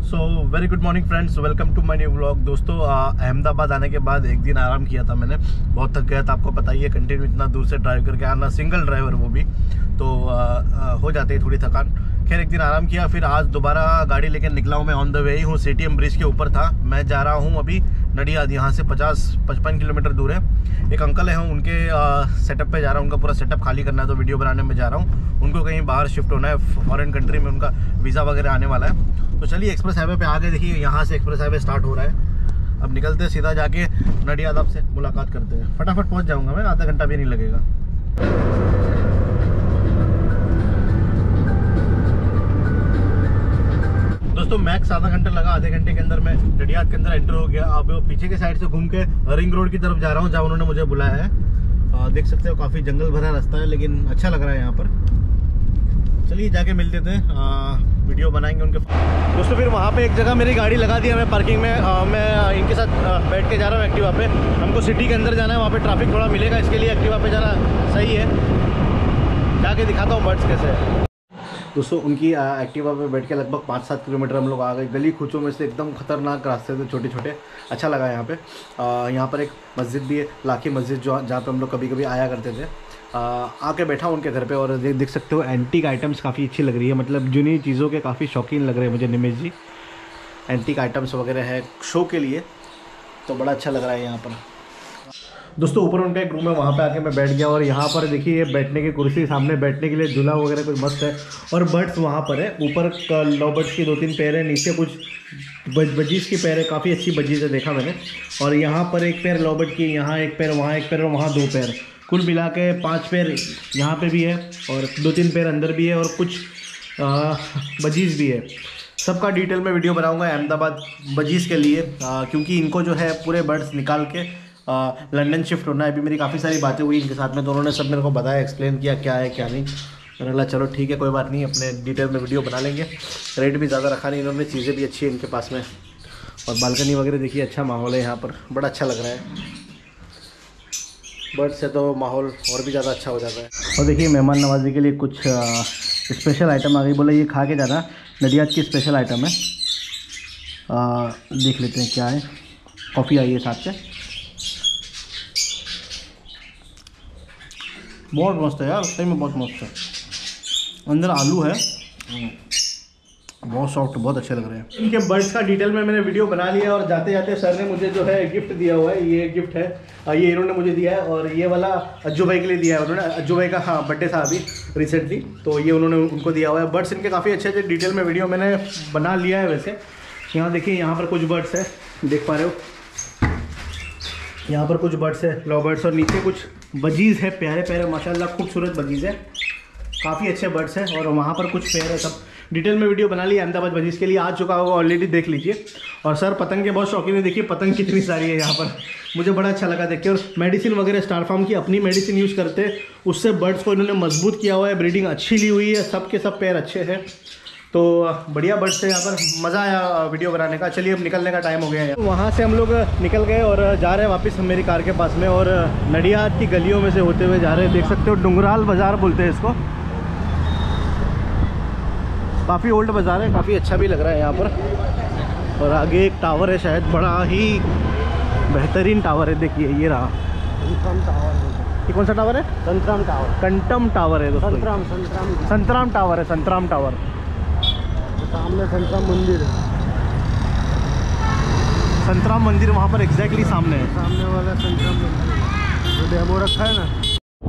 So very good morning friends, welcome to my new vlog. दोस्तों अहमदाबाद आने के बाद एक दिन आराम किया था मैंने, बहुत थक गया था। आपको पता ही है, कंटिन्यू इतना दूर से ड्राइव करके आना, सिंगल ड्राइवर वो भी, तो हो जाती है थोड़ी थकान। खैर एक दिन आराम किया, फिर आज दोबारा गाड़ी लेकर निकला हूँ। मैं ऑन द वे ही हूँ, सीटीएम ब्रिज के ऊपर था। मैं जा रहा हूँ अभी नडियाद, यहाँ से 50-55 किलोमीटर दूर है। एक अंकल है, उनके सेटअप पे जा रहा हूँ। उनका पूरा सेटअप खाली करना है, तो वीडियो बनाने में जा रहा हूँ। उनको कहीं बाहर शिफ्ट होना है, फॉरेन कंट्री में उनका वीज़ा वगैरह आने वाला है। तो चलिए एक्सप्रेस हाईवे पे आ गए। देखिए यहाँ से एक्सप्रेस हाईवे स्टार्ट हो रहा है। अब निकलते हैं, सीधा जाके नडियाद आपसे मुलाकात करते हैं। फटाफट पहुँच जाऊँगा मैं, आधा घंटा भी नहीं लगेगा। दोस्तों मैक्स आधा घंटा लगा, आधे घंटे के अंदर मैं नडियाद के अंदर एंटर हो गया। अब पीछे के साइड से घूम के रिंग रोड की तरफ जा रहा हूँ, जहाँ उन्होंने मुझे बुलाया है। देख सकते हो काफ़ी जंगल भरा रास्ता है, लेकिन अच्छा लग रहा है यहाँ पर। चलिए जाके मिलते थे, वीडियो बनाएंगे उनके। दोस्तों फिर वहाँ पे एक जगह मेरी गाड़ी लगा दी है मैं पार्किंग में। मैं इनके साथ बैठ के जा रहा हूँ एक्टिवा पे। हमको सिटी के अंदर जाना है, वहाँ पे ट्रैफिक थोड़ा मिलेगा, इसके लिए एक्टिवा पे जाना सही है। जाके दिखाता हूँ बर्ड्स कैसे है। दोस्तों उनकी एक्टिवा पे बैठ के लगभग 5-7 किलोमीटर हम लोग आ गए। गली कूचों में से एकदम खतरनाक रास्ते थे, छोटे छोटे। अच्छा लगा यहाँ पे। यहाँ पर एक मस्जिद भी है, लाखी मस्जिद, जहाँ पे हम लोग कभी कभी आया करते थे। आके बैठा हूँ उनके घर पे, और देख सकते हो एंटीक आइटम्स काफ़ी अच्छी लग रही है। मतलब जुनी चीज़ों के काफ़ी शौकीन लग रहे हैं मुझे निमेश जी। एंटीक आइटम्स वगैरह है शो के लिए, तो बड़ा अच्छा लग रहा है यहाँ पर। दोस्तों ऊपर उनका एक रूम है, वहाँ पे आके मैं बैठ गया। और यहाँ पर देखिए बैठने की कुर्सी, सामने बैठने के लिए झूला वगैरह कुछ मस्त है। और बर्ड्स वहाँ पर है, ऊपर लव बर्ड्स की 2-3 पैर है, नीचे कुछ बजीज़ की पैर है, काफ़ी अच्छी बजीज़ है, देखा मैंने। और यहाँ पर एक पैर लव बर्ड की, यहाँ एक पैर, वहाँ एक पैर और वहाँ 2 पैर, कुल मिला के 5 पैर यहाँ पर भी है। और 2-3 पैर अंदर भी है, और कुछ बजीज़ भी है। सबका डिटेल में वीडियो बनाऊँगा अहमदाबाद बजीज़ के लिए, क्योंकि इनको जो है पूरे बर्ड्स निकाल के लंदन शिफ्ट होना है। अभी मेरी काफ़ी सारी बातें हुई इनके साथ में, तो उन्होंने सब मेरे को बताया, एक्सप्लेन किया क्या है क्या नहीं। मैंने बोला चलो ठीक है, कोई बात नहीं, अपने डिटेल में वीडियो बना लेंगे। रेट भी ज़्यादा रखा नहीं इन्होंने, चीज़ें भी अच्छी है इनके पास में। और बालकनी वगैरह देखिए, अच्छा माहौल है यहाँ पर, बड़ा अच्छा लग रहा है। बर्ड से तो माहौल और भी ज़्यादा अच्छा हो जाता है। और देखिए मेहमान नवाजी के लिए कुछ स्पेशल आइटम आ गई। बोला ये खा के जाना, नडियाद की स्पेशल आइटम है। देख लेते हैं क्या है। कॉफ़ी आई है साथ से, बहुत मस्त है यार, सही में बहुत मस्त है। अंदर आलू है, बहुत सॉफ्ट, बहुत अच्छे लग रहे हैं। इनके बर्ड्स का डिटेल में मैंने वीडियो बना लिया। और जाते जाते सर ने मुझे जो है गिफ्ट दिया हुआ है, ये गिफ्ट है, ये इन्होंने मुझे दिया है। और ये वाला अज्जू भाई के लिए दिया है उन्होंने। अज्जू भाई का बर्थडे था अभी रिसेंटली, तो ये उन्होंने उनको दिया हुआ है। बर्ड्स इनके काफ़ी अच्छे अच्छे डिटेल में वीडियो मैंने बना लिया है। वैसे यहाँ देखिए, यहाँ पर कुछ बर्ड्स है, देख पा रहे हो, यहाँ पर कुछ बर्ड्स है, लव बर्ड्स। और नीचे कुछ बजीज़ है, प्यारे प्यारे माशाल्लाह, खूबसूरत बजीज़ है, काफ़ी अच्छे बर्ड्स हैं। और वहाँ पर कुछ पेड़ है। सब डिटेल में वीडियो बना ली अहमदाबाद बजीज़ के लिए, आ चुका होगा ऑलरेडी, देख लीजिए। और सर पतंग के बहुत शौकीन है, देखिए पतंग कितनी सारी है यहाँ पर, मुझे बड़ा अच्छा लगा देख के। और मेडिसिन वगैरह स्टार फार्म की अपनी मेडिसिन यूज़ करते हैं, उससे बर्ड्स को इन्होंने मजबूत किया हुआ है, ब्रीडिंग अच्छी ली हुई है, सब के सब पैर अच्छे हैं। तो बढ़िया बर्ड्स है यहाँ पर, मज़ा आया वीडियो बनाने का। चलिए अब निकलने का टाइम हो गया है। वहाँ से हम लोग निकल गए और जा रहे हैं वापस मेरी कार के पास में। और नडियाद की गलियों में से होते हुए जा रहे हैं। देख सकते हो डुंगराल बाज़ार बोलते हैं इसको, काफ़ी ओल्ड बाज़ार है, काफ़ी अच्छा भी लग रहा है यहाँ पर। और आगे एक टावर है, शायद बड़ा ही बेहतरीन टावर है, देखिए ये रहा। ये कौन सा टावर है? संतराम टावर। कंटम टावर है दोस्तों, संतराम टावर है, संतराम टावर। सामने संतराम मंदिर है, संतराम मंदिर वहाँ पर एग्जैक्टली सामने है, सामने वाला संतराम मंदिर जो डेमो रखा है ना।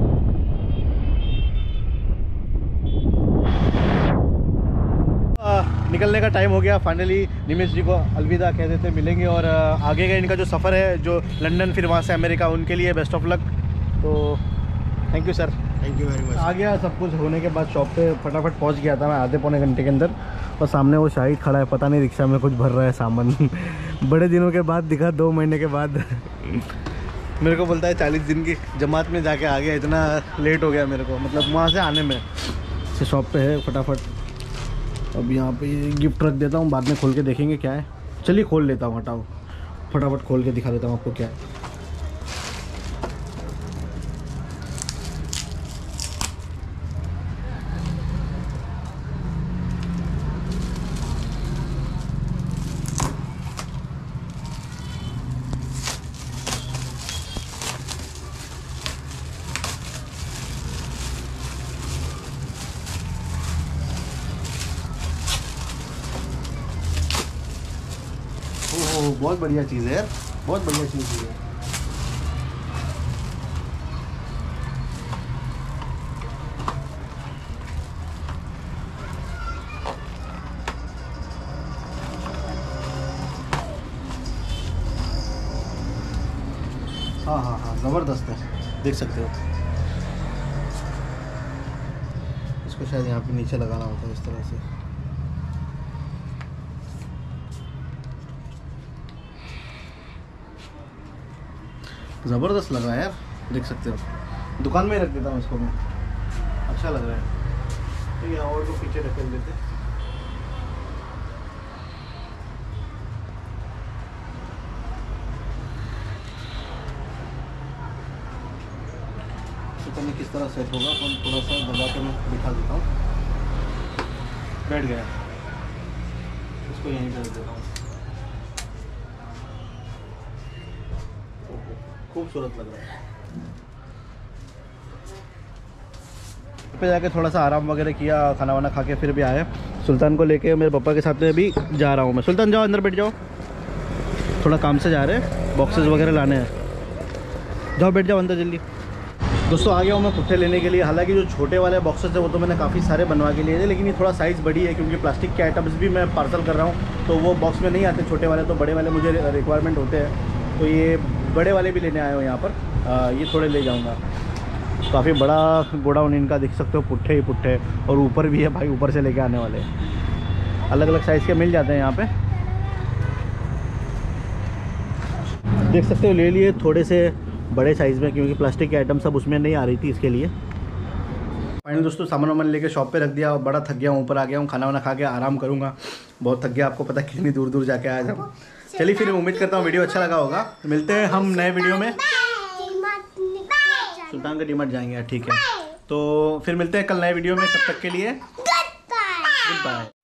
निकलने का टाइम हो गया फाइनली। निमेश जी को अलविदा कह देते, मिलेंगे। और आगे का इनका जो सफ़र है, जो लंदन फिर वहाँ से अमेरिका, उनके लिए बेस्ट ऑफ लक। तो thank you sir, thank you very much. आ गया सब कुछ होने के बाद, शॉप पे फटाफट पहुंच गया था मैं आधे पौने घंटे के अंदर। और सामने वो शाहिद खड़ा है, पता नहीं रिक्शा में कुछ भर रहा है सामान। बड़े दिनों के बाद दिखा, 2 महीने के बाद। मेरे को बोलता है 40 दिन की जमात में जाके आ गया, इतना लेट हो गया मेरे को, मतलब वहाँ से आने में। से शॉप पे है फटाफट। अब यहाँ पे गिफ्ट रख देता हूँ, बाद में खोल के देखेंगे क्या है। चलिए खोल लेता हूँ, हटाओ, फटाफट खोल के दिखा देता हूँ आपको क्या है। ओह बहुत बढ़िया चीज़ है यार, बहुत बढ़िया चीज़ है। हाँ हाँ हाँ ज़बरदस्त है, देख सकते हो। इसको शायद यहाँ पे नीचे लगाना होता है इस तरह से। ज़बरदस्त लग रहा है यार, देख सकते हो। दुकान में ही रख देता हूँ इसको मैं, अच्छा लग रहा है। तो यहाँ और को पीछे ढकेल देते। पता नहीं किस तरह सेट होगा, पर थोड़ा सा दबा के मैं दिखा देता हूँ। बैठ गया, इसको यहीं पे रख देता हूँ। खूबसूरत लग रहा है। पे जाके थोड़ा सा आराम वगैरह किया, खाना वाना खा के फिर भी आए। सुल्तान को लेके मेरे पापा के साथ में अभी जा रहा हूँ मैं। सुल्तान जाओ अंदर बैठ जाओ, थोड़ा काम से जा रहे हैं, बॉक्सेस वगैरह लाने हैं। जाओ बैठ जाओ अंदर जल्दी। दोस्तों आ गया हूँ मैं पुट्ठे लेने के लिए। हालांकि जो छोटे वाले बॉक्सेस है वो तो मैंने काफ़ी सारे बनवा के लिए थे, लेकिन ये थोड़ा साइज़ बड़ी है क्योंकि प्लास्टिक के आइटम्स भी मैं पार्सल कर रहा हूँ, तो वो बॉक्स में नहीं आते छोटे वाले, तो बड़े वाले मुझे रिक्वायरमेंट होते हैं। तो ये बड़े वाले भी लेने आए हो यहाँ पर, ये थोड़े ले जाऊँगा। काफ़ी बड़ा गोडाउन इनका, देख सकते हो, पुट्ठे ही पुट्ठे। और ऊपर भी है भाई, ऊपर से लेके आने वाले अलग अलग साइज़ के मिल जाते हैं यहाँ पे, देख सकते हो। ले लिए थोड़े से बड़े साइज़ में क्योंकि प्लास्टिक के आइटम सब उसमें नहीं आ रही थी, इसके लिए। फाइनल दोस्तों सामान वामान लेके शॉप पे रख दिया और बड़ा थक गया हूँ, ऊपर आ गया हूँ। खाना वाना खा के आराम करूँगा, बहुत थक गया। आपको पता कितनी दूर दूर जाके आया था। चलिए फिर उम्मीद करता हूँ वीडियो अच्छा लगा होगा। मिलते हैं हम नए वीडियो में। सुल्तान का डीमार्ट जाएंगे, ठीक है। तो फिर मिलते हैं कल नए वीडियो में, तब तक के लिए गुड बाय।